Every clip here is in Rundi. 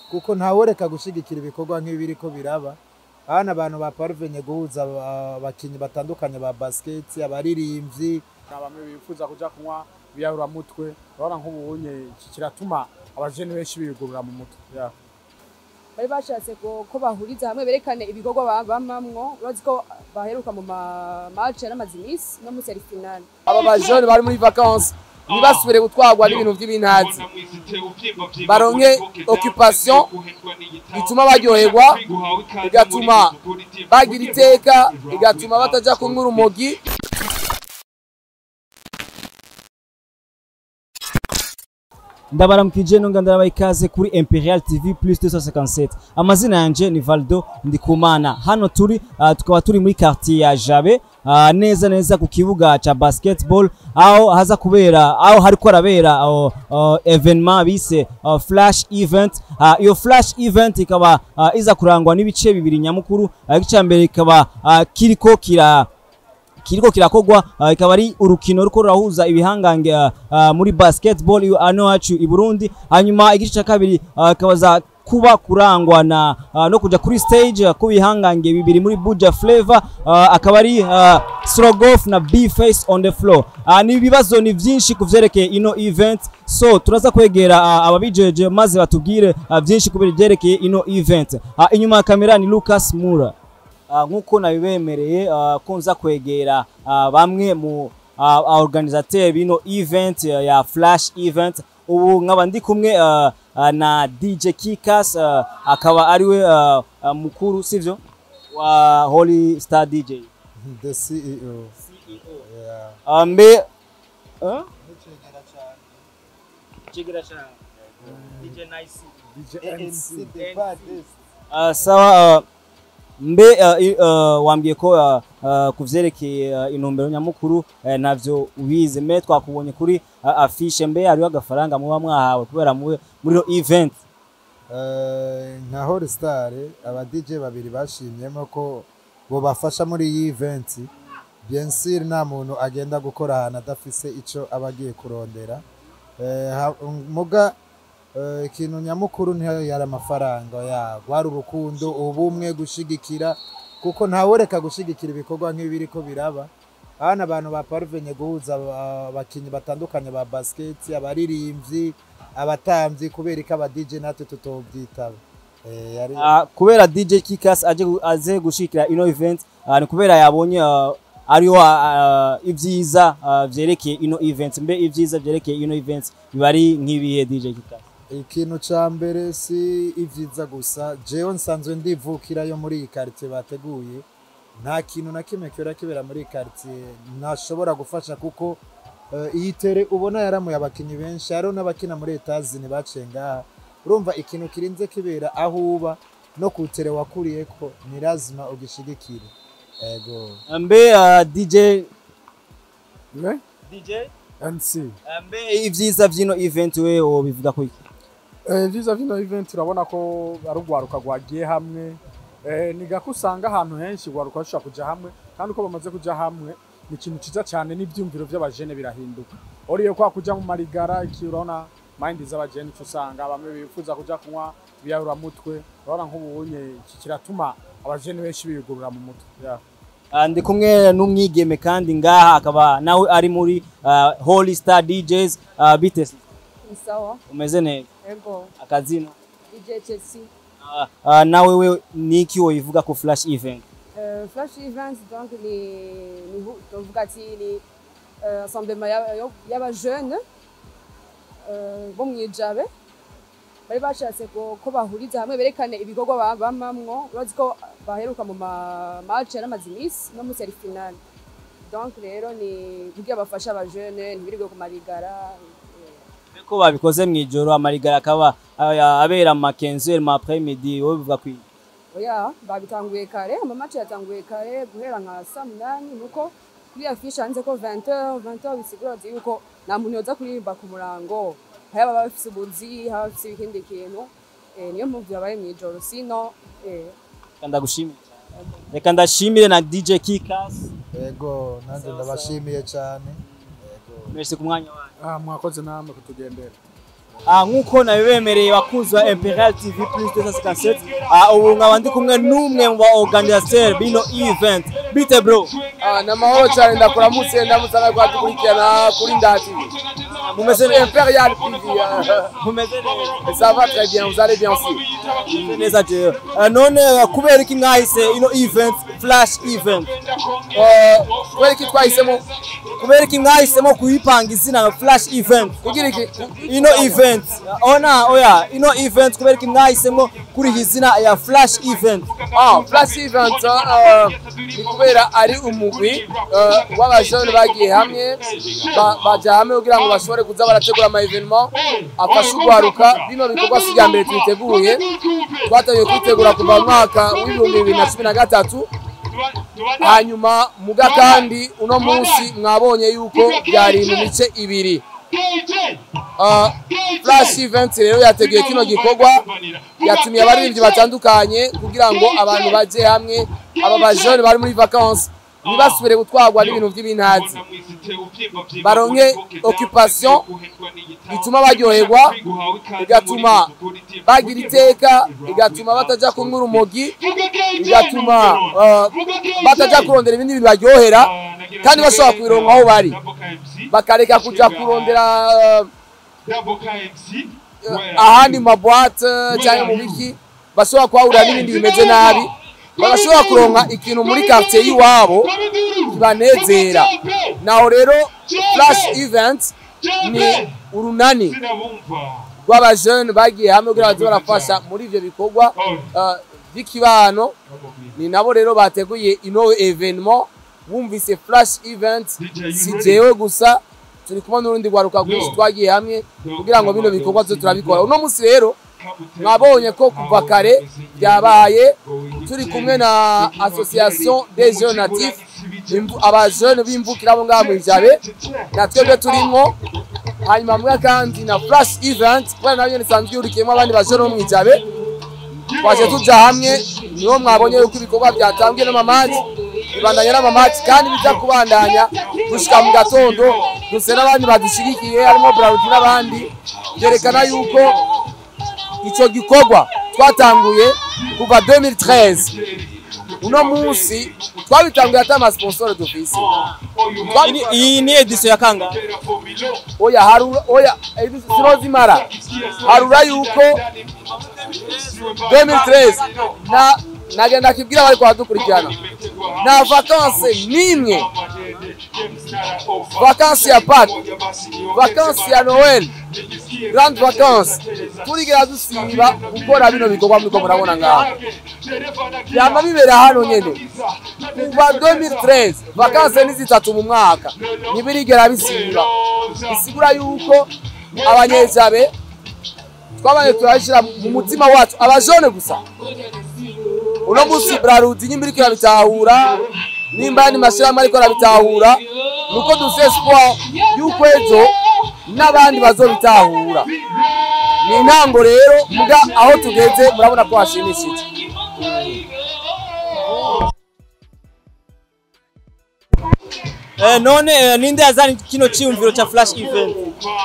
kuko ntaworeka gushigikira ibikorwa nk'ibiri ko biraba. Hana abantu baparvenye guhuza abakinyi batandukanye ba basket, abaririmbyi, bamwe bifuza kuja kunywa biyarura mutwe, urabona nk'ubunye kiratuma abajene benshi bigurura mu mutwe. Bari bashatse ko bahuriza hamwe berekane ibikorwa bamamwo, urazi ko baheruka mu match n'amazimisi no muri finale. Aba bajene bari muri vacances nibasubire gutwagwa n'ibintu by'ibintazi, baronke occupation bituma baryoherwa, bigatuma bagira iteka, bigatuma bataja kunywa urumogi. Ndabaramukije nonga ndarabaye ikaze kuri Imperial TV plus 257. Amazina yanje ni Valdo Ndikumana. Hano turi tukaba turi muri quartier ya Jabe, neza ku kibuga cha basketball, aho haza kubera aho hariko arabera evenement bise flash event. Iyo flash event ikaba iza kurangwa n'ibice bibiri nyamukuru. Igice mbere ikaba kiriko kirakogwa, ikaba ari urukino ruko rurahuza ibihangange muri basketball ano hacu i Burundi. Hanyuma igice cya kabiri kabaza kuba kurangwa no kuja kuri stage ku bihangange bibiri muri Buja Flavor, akaba ari Strogoff na B-Face on the floor. Ni bibazo ni vyinshi kuvyerekeye ino event, so turaza kwegera ababijeje maze batubwire vyinshi kubyerekeye ino event. Inyuma ya kamera ni Lucas Mura. Nkuko nabibemereye ko nza kwegera bamwe mu organisateur bino event ya flash event. Ubu nkaba ndi kumwe na DJ Kikas, akaba ariwe mukuru sivyo wa Holy Star DJ, the CEO. Yeah. Mbe Chigera cha DJ Nice, DJ MC the baddest. Sawa. Mbe wambwiye ko kuvyerekeye intumbero nyamukuru navyo ubize. Mbe twakubonye kuri affiche, mbe ariho agafaranga muba mwahawe kubera muri ro event? Nka Holy Star aba DJ babiri bashimyemo ko bo bafasha muri iyi event. Bien sûr nta muntu agenda gukora ahantu adafise ico abagiye kurondera. Muga ikintu nyamukuru niyo yari amafaranga wari urukundo, ubumwe, gushigikira, kuko ntaworeka gushigikira ibikorwa nk'ibiri ko biraba. Hana abantu baparvenye guhuza abakinyi batandukanye ba basket, abaririmbyi, abatamvyi, kubera ko aba DJ natwe tutobyitaba. Kubera DJ Kikas aje gushikira ino event, ni kubera yabonye ariho ivyiza vyerekeye ino event. Mbe ivyiza vyerekeye ino event bibari nk'ibihe DJ Kikas? Ikintu ca mbere si ivyiza gusa, jewe nsanzwe ndivukira yo muri iyi quartier bateguye. Nta kintu na kimwe kibera muri iyi quartier ntashobora gufasha, kuko iyi tere ubona yaramuye abakinyi benshi, hariho n'abakina muri Etazini bacenga. Urumva ikintu kirinze kibera aho uba no kutere wakuriyeko, ni lazima ugishigikire. Ego. Mbe DJ MC. Mbe ivyiza vyino event we bivuga ko iki? Vyiza vino event urabona ko arugwaruka gwagiye hamwe, nigakusanga ahantu henshi gwaruka bashaka kuja hamwe, kandi uko bamaze kuja hamwe ni ikintu ciza cyane, n'ivyumviro by'abajene birahinduka. Oriye kwa kuja mu marigara, iki urabona mind z'abajene usanga bamwe bifuza kuja kunywa biyarura mutwe, urabona nk'ubunye kiratuma abajene benshi bigurura mu mutwe. Ndi kumwe n'umwigeme kandi ngaha akaba nawe ari muri Holy Star DJs. Bitese Sawa. Umeze neza? Ego. Akazina DJ Chelsea. Nawe we niki woyivuga ko flash event? Flash event donc ni tuvuga ati ni rassemblement y'aba jeune bo mwijabe, bari bashatse ko bahuriza hamwe berekane ibikorwa bamamwo, urazi ko baheruka mu match n'amazimisi no muri finale. Donc rero ni kugira bafasha aba jeune ntibirigwe ku marigara. Ko babikoze mwijoro, amarigara akaba abera Mackenzie ma après-midi, wowe bivuga kwi? Oya, babitanguye kare, amamatch yatanguye kare guhera nka 8 nuko kuri affiche hanze ko 20h bisigura yuko nta muntu yoza kuririmba ku murango, haba bafise ubuzi, haba bafise ikindi kintu. Niyo mpamvu yabaye mwijoro, sino ndagushimira. Reka ndashimire na DJ Kikas. Ego, nanjye ndabashimiye cyane. Merci ku mwanya wanyu. Mwakoze namwe kutugendera. nkuko nabibemereye bakunzi ba Imperial TV plus 257 ubu nkaba ndi kumwe n'umwe mu ba organisateur bino event bite bro namahoro cyane ndakuramutse ndamusanga kwa dukurikirana kuri Ndati mumeze Imperial TV mumeze ça va très bien vous allez bien aussi neza je none kubera iki mwahise ino event flash event kubera iki twahisemo kubera iki mwahisemo kuyipanga izina flash event kugira iki ino event oya ino event kubera iki mwahisemo kuri izina ya flash event flash event ni kubera ari umugwi w'abajene bagiye hamwe baja hamwe kugira ngo bashobore kuza barategura ama evenement afasha ugwaruka bino bikorwa sijya mbere twiteguye twatangiye kwitegura kuva mu mwaka w'2013 hanyuma muga kandi uno munsi mwabonye yuko byari mu mice ibiri flash event rero yateguye kino gikorwa yatumiye abaririmbyi batandukanye kugira ngo abantu baje hamwe aba bajene bari muri vacances ntibasubire gutwarwa n'ibintu by'ibintazi baronke occupation bituma baryoherwa bigatuma bagira iteka bigatuma bataja kunywa urumogi bigatuma bataja kurondera ibindi bintu baryohera kandi bashobora kubironka aho bari bakareka kuja kurondera ahandi mu maboite cyangwa mu biki bashobora kuhahurira n'ibindi bimeze nabi bagashobora kuronka ikintu muri quartier yiwabo kibanezera naho rero flash event ni urunani rw'abajene bagiye hamwe kugira baze barafasha muri ivyo bikorwa by'ikibano ni nabo rero bateguye ino evenement bumvise flash event si jewe gusa turi kumwe n'urundi rwaruka rwinshi twagiye hamwe kugira ngo bino bikorwa tuze turabikora uno munsi rero mwabonye ko kuva kare byabaye turi kumwe na association des jeunes natifs abajene b'imvukira abo ngaha mu Jabe natwebwe turimo hanyuma mwe kandi na flash event kubera nabyo nisanzwe urikiyemo abandi bajene bo mu Jabe twaje tuja hamwe niho mwabonye yuko ibikorwa byatangiye n'amamaji ibandanya n'amamaji kandi bijya kubandanya gushika mu gatondo duse n'abandi badushigikiye harimo Braudi n'abandi byerekana yuko ico gikorwa twatanguye kuva 2013 uno munsi twabitanguye ata ama sponsor dufise iyi ni edition ya kanga oya sinozimara harura yuko 2013 nagenda kibwira bari kwa dukurikirana na vacances nimwe vacances ya Pâques vacances ya Noël grande vacances turigera dusiba gukora bino bikorwa mwiko murabona ngaho byama bibera hano nyene kuva 2013 vacances ni zitatu mu mwaka nibirigera bisiba bisigura yuko abanyezabe twabanye turashira mu mutima wacu abajone gusa uno munsi Braudi nyimbiri ko bitahura nimba ni mashirama ariko rabitahura nuko dufite espoir yuko ejo n'abandi bazobitahura ni intango rero muga aho tugeze murabona ko hashimishije none ninde yazani kino cyumviro cha flash event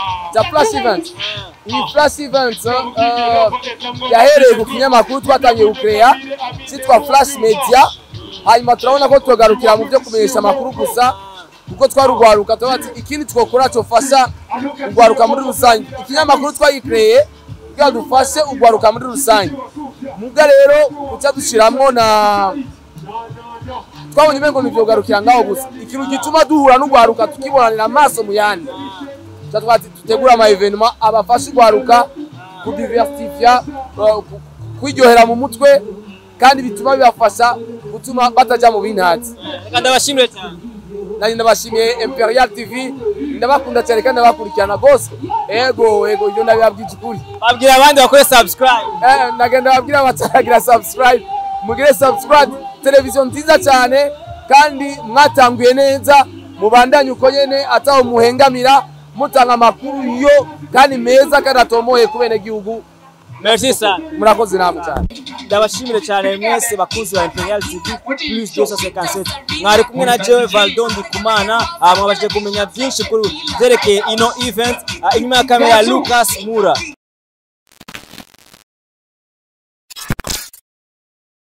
iyi flash event yahereye ku kinyamakuru twatangiye gukreya cyitwa Flash Media hanyuma turabona ko tugarukira mu byo kumenyesha amakuru gusa kuko twarugwaruka tubati ikindi twokora cyo fasha ugwaruka muri rusange ikinyamakuru twayikreye kugira dufashe ugwaruka muri rusange muga rero uca dushiramwo na twabonye mengo nivyo garukira ngaho gusa ikintu gituma duhura n'ugwaruka tukibonanira amaso mu yandi twati tutegura ama evenement abafasha ugwaruka kudiversifia kwiryohera mu mutwe kandi bituma bibafasha gutuma bataja mu bintazi kandi abashimire cyane nari ndabashimiye Imperial TV ndabakunda cyane kandi ndabakurikirana gose ego ibyo ndabibabwije ukuri babwira abandi bakore subscribe nagenda babwira bataragira subscribe mugire subscribe television nziza cyane kandi mwatanguye neza mubandanye uko nyene ataho muhengamira mutanga amakuru yo kandi meza kandi atomoye kubene gihugu merci sana. murakoze namwe cyane. Ndabashimire cyane mwese bakunzi ba Imperial TV plus 257. Mwari kumwe na jewe Valdo Ndikumana, mwabashije kumenya byinshi kuri vyerekeye ino event. Inyuma ya kamera Lucas Mura.